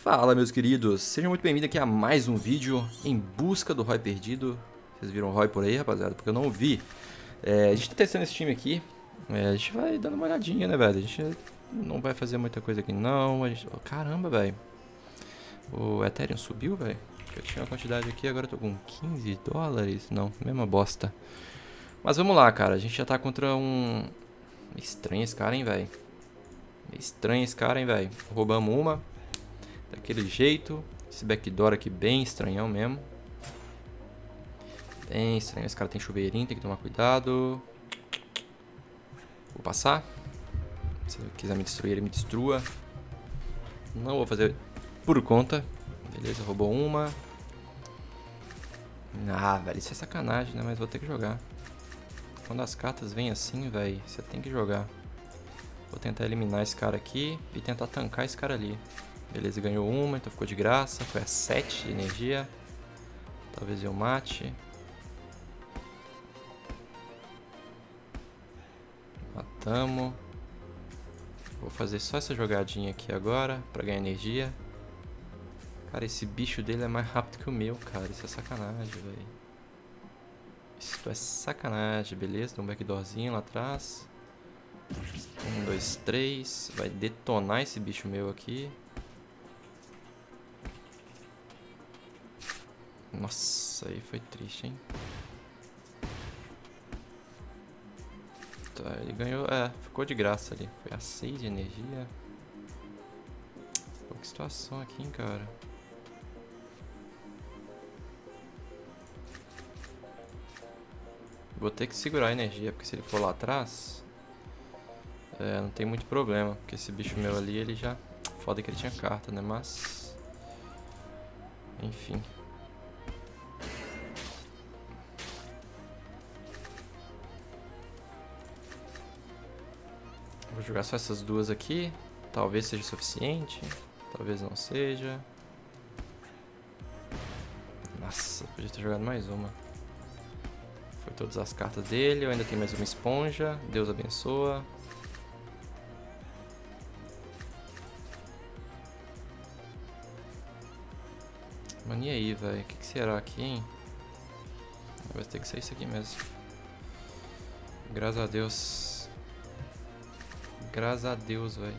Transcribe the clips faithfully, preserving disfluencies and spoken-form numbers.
Fala, meus queridos, sejam muito bem-vindos aqui a mais um vídeo em busca do Roy perdido. Vocês viram o Roy por aí, rapaziada? Porque eu não vi. É, a gente tá testando esse time aqui. É, a gente vai dando uma olhadinha, né, velho? A gente não vai fazer muita coisa aqui, não. A gente... oh, caramba, velho. O Ethereum subiu, velho? Eu tinha uma quantidade aqui, agora eu tô com quinze dólares. Não, mesma bosta. Mas vamos lá, cara. A gente já tá contra um... Estranho esse cara, hein, velho? Estranho esse cara, hein, velho? Roubamos uma. Daquele jeito. Esse backdoor aqui bem estranhão mesmo. Bem estranho. Esse cara tem chuveirinho, tem que tomar cuidado. Vou passar. Se ele quiser me destruir, ele me destrua. Não vou fazer por conta. Beleza, roubou uma. Ah, velho, isso é sacanagem, né? Mas vou ter que jogar. Quando as cartas vêm assim, velho, você tem que jogar. Vou tentar eliminar esse cara aqui e tentar tancar esse cara ali. Beleza, ganhou uma, então ficou de graça. Foi a sete de energia. Talvez eu mate. Matamos. Vou fazer só essa jogadinha aqui agora pra ganhar energia. Cara, esse bicho dele é mais rápido que o meu, cara. Isso é sacanagem, velho. Isso é sacanagem, beleza? Tem um backdoorzinho lá atrás. Um, dois, três. Vai detonar esse bicho meu aqui. Nossa, aí foi triste, hein? Tá, ele ganhou... É, ficou de graça ali. Foi a seis de energia. Pô, que situação aqui, hein, cara? Vou ter que segurar a energia, porque se ele for lá atrás... É, não tem muito problema. Porque esse bicho meu ali, ele já... Foda que ele tinha carta, né? Mas... Enfim... Vou jogar só essas duas aqui. Talvez seja suficiente. Talvez não seja. Nossa, podia ter jogado mais uma. Foi todas as cartas dele. Eu ainda tenho mais uma esponja. Deus abençoa. Mano, e aí, velho? O que, que será aqui, hein? Vai ter que ser isso aqui mesmo. Graças a Deus. Graças a Deus, velho.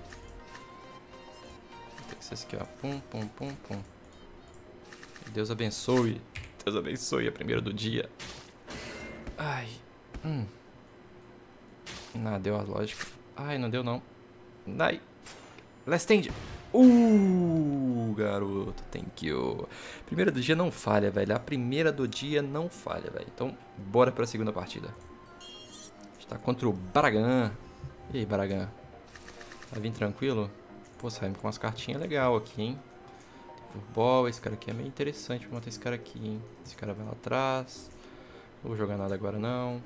Tem que ser isso aqui, ó. Pum, pum, pum, pum. Deus abençoe. Deus abençoe a primeira do dia. Ai. Hum. Não, deu a lógica. Ai, não deu não. Ai. Last stand. Uh, garoto. Thank you. Primeira do dia não falha, velho. A primeira do dia não falha, velho. Então, bora pra segunda partida. A gente tá contra o Bragan. E aí, Bragan? Vai vir tranquilo? Pô, saímos com umas cartinhas legais aqui, hein? Furball, esse cara aqui é meio interessante pra matar esse cara aqui, hein? Esse cara vai lá atrás. Não vou jogar nada agora, não.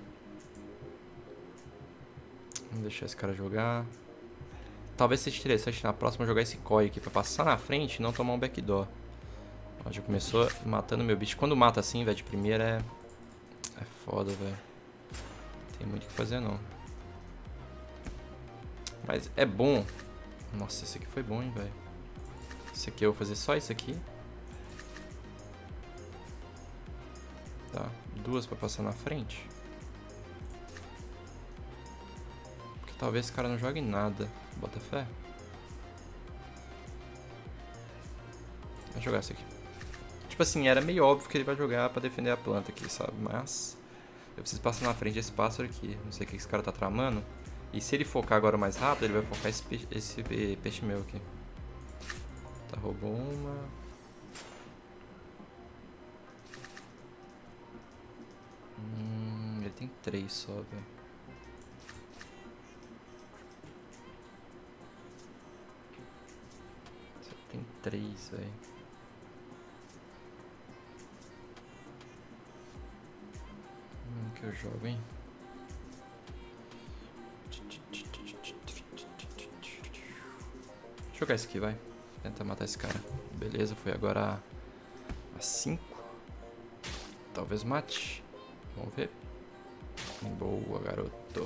Vamos deixar esse cara jogar. Talvez seja interessante na próxima jogar esse Koi aqui pra passar na frente e não tomar um backdoor. Ó, já começou matando meu bicho. Quando mata assim, velho, de primeira é... É foda, velho. Não tem muito o que fazer, não. Mas é bom. Nossa, esse aqui foi bom, hein, velho. Esse aqui eu vou fazer só isso aqui. Tá, duas pra passar na frente. Porque talvez esse cara não jogue nada. Bota fé. Vou jogar esse aqui. Tipo assim, era meio óbvio que ele vai jogar pra defender a planta aqui, sabe? Mas eu preciso passar na frente desse pássaro aqui. Não sei o que esse cara tá tramando. E se ele focar agora mais rápido, ele vai focar esse peixe, esse peixe meu aqui. Tá, roubou uma. Hum, ele tem três só, velho. Só tem três, velho. Hum, que eu jogo, hein? Vou jogar esse aqui, vai. Tenta matar esse cara. Beleza, foi agora a cinco. Talvez mate. Vamos ver. Boa, garoto.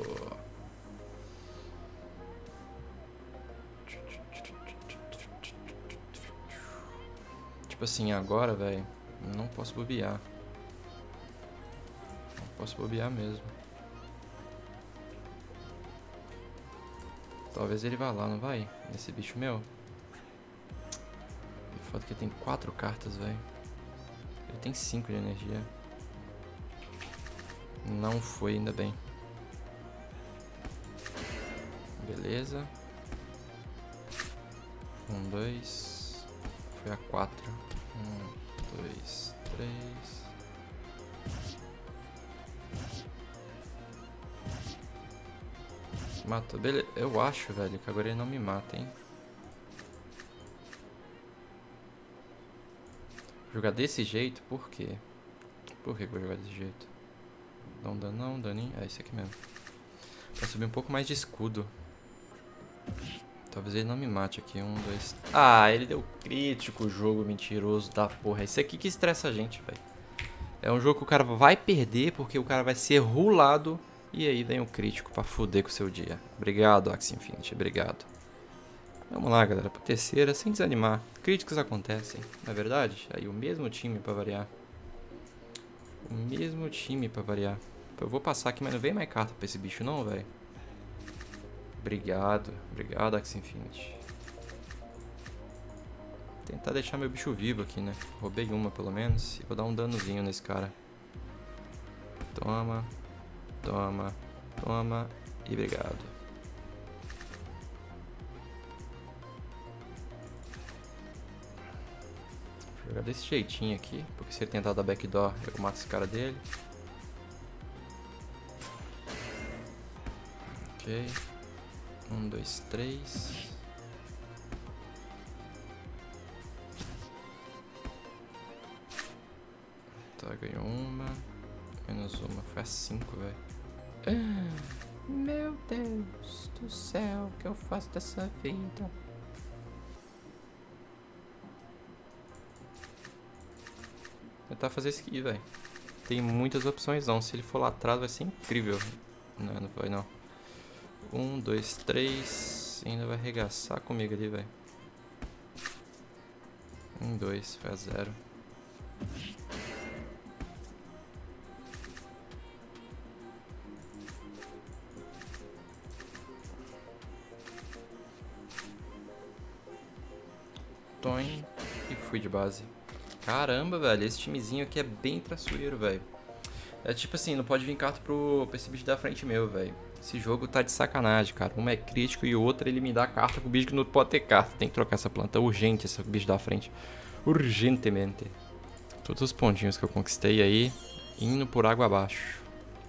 tipo assim, agora, velho, não posso bobear. Não posso bobear mesmo. Talvez ele vá lá, não vai? Nesse bicho meu. E foda que ele tem quatro cartas, velho. Ele tem cinco de energia. Não foi, ainda bem. Beleza. Um, dois. Foi a quatro. Um, dois, três. Matou. Beleza. Eu acho, velho, que agora ele não me mata, hein. Jogar desse jeito? Por quê? Por que eu vou jogar desse jeito? Dá um dano, não, daninho. É esse aqui mesmo. Pra subir um pouco mais de escudo. Talvez ele não me mate aqui. Um, dois... Ah, ele deu crítico, jogo mentiroso da porra. Esse aqui que estressa a gente, velho. É um jogo que o cara vai perder porque o cara vai ser rulado. E aí vem o crítico pra foder com o seu dia. Obrigado, Axie Infinity. Obrigado. Vamos lá, galera. Pra terceira, sem desanimar. Críticos acontecem, não é verdade? Aí o mesmo time pra variar. O mesmo time pra variar. Eu vou passar aqui, mas não vem mais carta pra esse bicho não, velho. Obrigado. Obrigado, Axie Infinity. Tentar deixar meu bicho vivo aqui, né? Roubei uma, pelo menos. E vou dar um danozinho nesse cara. Toma. Toma. Toma. E obrigado. Vou jogar desse jeitinho aqui. Porque se ele tentar dar backdoor, eu mato esse cara dele. Ok. Um, dois, três. Tá, ganhou uma. Menos uma. Foi a cinco, velho. Ah, meu Deus do céu, o que eu faço dessa vida? Tentar fazer isso aqui, velho. Tem muitas opções não. Se ele for lá atrás vai ser incrível. Não, não vai não. Um, dois, três. Ainda vai arregaçar comigo ali, velho. Um, dois, foi a zero. Toin. E fui de base. Caramba, velho. Esse timezinho aqui é bem traiçoeiro, velho. É tipo assim, não pode vir carta pro, pra esse bicho da frente meu, velho. Esse jogo tá de sacanagem, cara. Uma é crítico e o outro ele me dá carta pro bicho que não pode ter carta. Tem que trocar essa planta urgente, esse bicho da frente. Urgentemente. Todos os pontinhos que eu conquistei aí, indo por água abaixo.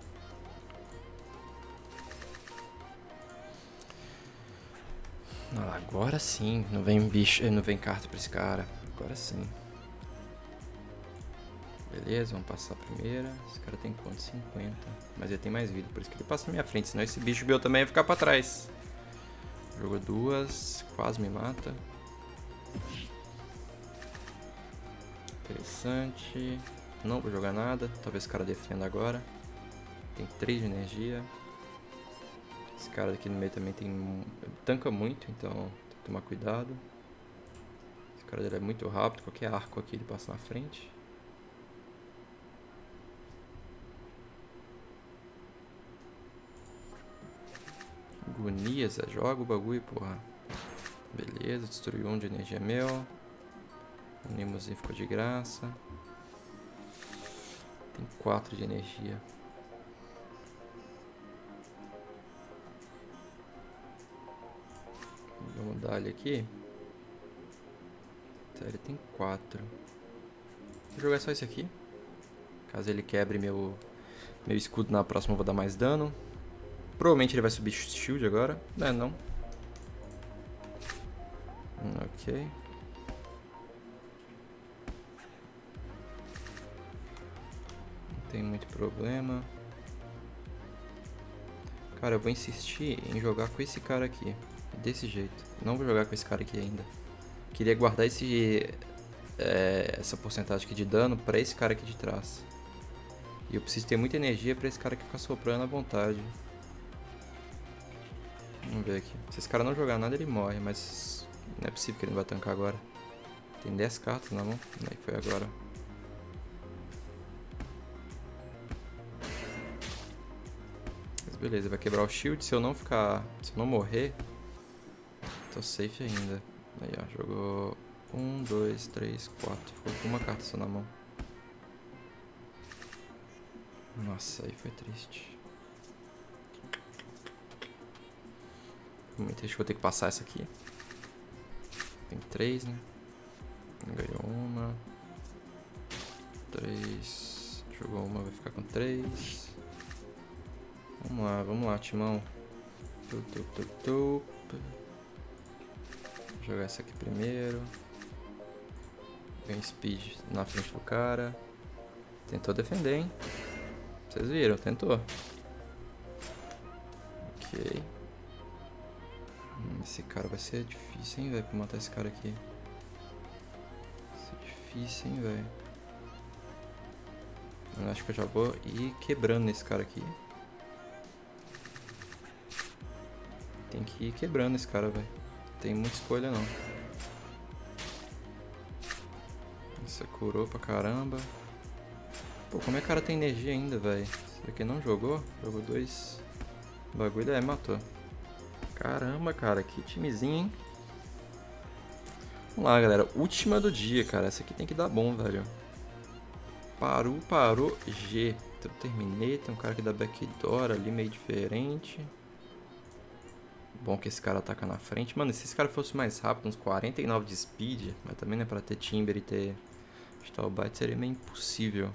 Agora sim, não vem bicho, não vem carta pra esse cara. Agora sim. Beleza, vamos passar a primeira. Esse cara tem quanto? cinquenta. Mas ele tem mais vida, por isso que ele passa na minha frente. Senão esse bicho meu também vai ficar pra trás. Jogou duas, quase me mata. Interessante. Não vou jogar nada, talvez esse cara defenda agora. Tem três de energia. Esse cara aqui no meio também tem... tanca muito, então tem que tomar cuidado. Esse cara dele é muito rápido, qualquer arco aqui ele passa na frente. Agonias, joga o bagulho, porra. Beleza, destruiu um de energia meu. O Nemozinho ficou de graça. Tem quatro de energia. Vamos dar ele aqui. Tá, ele tem quatro. Vou jogar só esse aqui. Caso ele quebre meu, meu escudo na próxima, eu vou dar mais dano. Provavelmente ele vai subir shield agora. Não, não. Ok. Não tem muito problema. Cara, eu vou insistir em jogar com esse cara aqui. Desse jeito. Não vou jogar com esse cara aqui ainda. Queria guardar esse, é, essa porcentagem aqui de dano pra esse cara aqui de trás. E eu preciso ter muita energia pra esse cara aqui ficar soprando à vontade. Vamos ver aqui. Se esse cara não jogar nada, ele morre, mas não é possível que ele não vai tancar agora. Tem dez cartas na mão. Aí foi agora. Mas beleza, vai quebrar o shield. Se eu não ficar... Se eu não morrer, tô safe ainda. Aí, ó. Jogou um, dois, três, quatro. Ficou com uma carta só na mão. Nossa, aí foi triste. Muito triste que eu vou ter que passar essa aqui. Tem três, né? Ganhou uma. Três. Jogou uma, vai ficar com três. Vamos lá, vamos lá, timão. Tu, tu, tu, tu. Vou jogar essa aqui primeiro. Ganhei speed na frente do cara. Tentou defender, hein? Vocês viram, tentou. Ok. Hum, esse cara vai ser difícil, hein, velho, pra matar esse cara aqui. Vai ser difícil, hein, velho. Eu acho que eu já vou ir quebrando nesse cara aqui. Tem que ir quebrando esse cara, velho. Não tem muita escolha, não. Essa curou pra caramba. Pô, como é que o cara tem energia ainda, velho? Esse aqui não jogou? Jogou dois bagulho, é, matou. Caramba, cara, que timezinho, hein? Vamos lá, galera. Última do dia, cara. Essa aqui tem que dar bom, velho. Parou, parou, G. Então, terminei. Tem um cara aqui da backdoor ali, meio diferente. Bom que esse cara ataca na frente. Mano, se esse cara fosse mais rápido, uns quarenta e nove de speed, mas também não é pra ter Timber e ter Stalbite, seria meio impossível.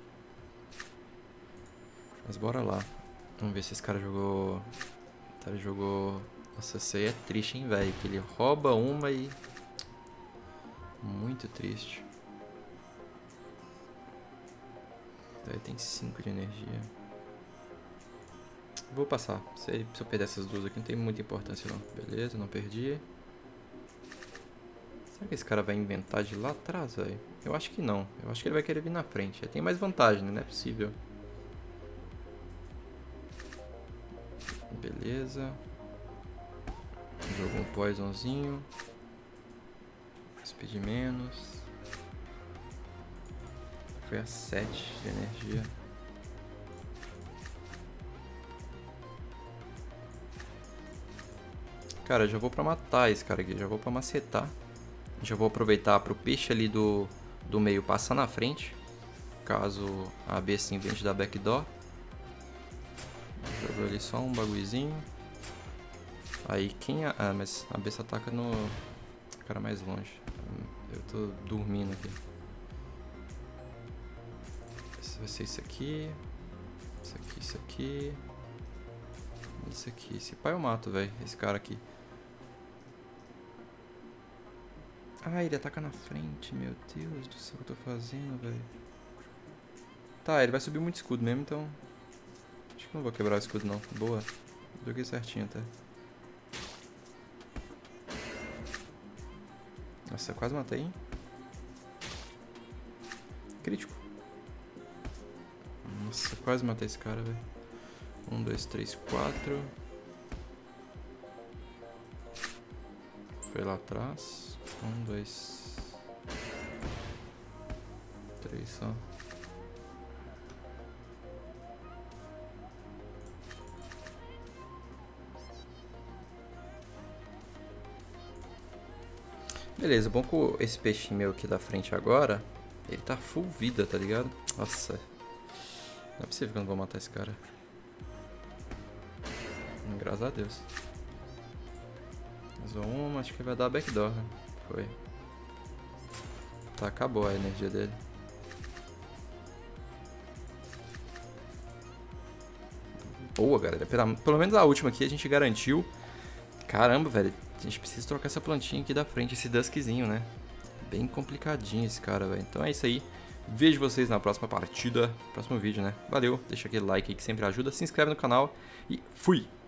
Mas bora lá. Vamos ver se esse cara jogou... Ele jogou... Nossa, isso aí é triste, hein, velho. Que ele rouba uma e... Muito triste. Daí tem cinco de energia. Vou passar. Se eu perder essas duas aqui, não tem muita importância, não. Beleza, não perdi. Será que esse cara vai inventar de lá atrás, velho? Eu acho que não. Eu acho que ele vai querer vir na frente. Ele tem mais vantagem, né? Não é possível. Beleza. Jogou um poisonzinho. Speed menos. Foi a sete de energia. Cara, eu já vou pra matar esse cara aqui. Já vou pra macetar. Já vou aproveitar pro peixe ali do, do meio passar na frente. Caso a besta invente da backdoor. Jogou ali só um bagulhozinho. Aí quem... A... Ah, mas a besta ataca no cara mais longe. Eu tô dormindo aqui. Esse vai ser isso aqui. Isso aqui, isso aqui. Isso aqui. Esse pai eu mato, velho. Esse cara aqui. Ah, ele ataca na frente. Meu Deus do céu, o que eu tô fazendo, velho. Tá, ele vai subir muito escudo mesmo, então... Acho que não vou quebrar o escudo, não. Boa. Joguei certinho até. Nossa, eu quase matei, hein? Crítico. Nossa, quase matei esse cara, velho. Um, dois, três, quatro. Foi lá atrás. Um, dois... Três só. Beleza, bom que esse peixinho meu aqui da frente agora, ele tá full vida, tá ligado? Nossa, não é possível que eu não vou matar esse cara. Graças a Deus. Usou uma, acho que vai dar backdoor, né? Foi. Tá, acabou a energia dele. Boa, galera. Pelo menos a última aqui a gente garantiu. Caramba, velho. A gente precisa trocar essa plantinha aqui da frente, esse Duskzinho, né? Bem complicadinho esse cara, velho. Então é isso aí. Vejo vocês na próxima partida, próximo vídeo, né? Valeu, deixa aquele like aí que sempre ajuda, se inscreve no canal e fui!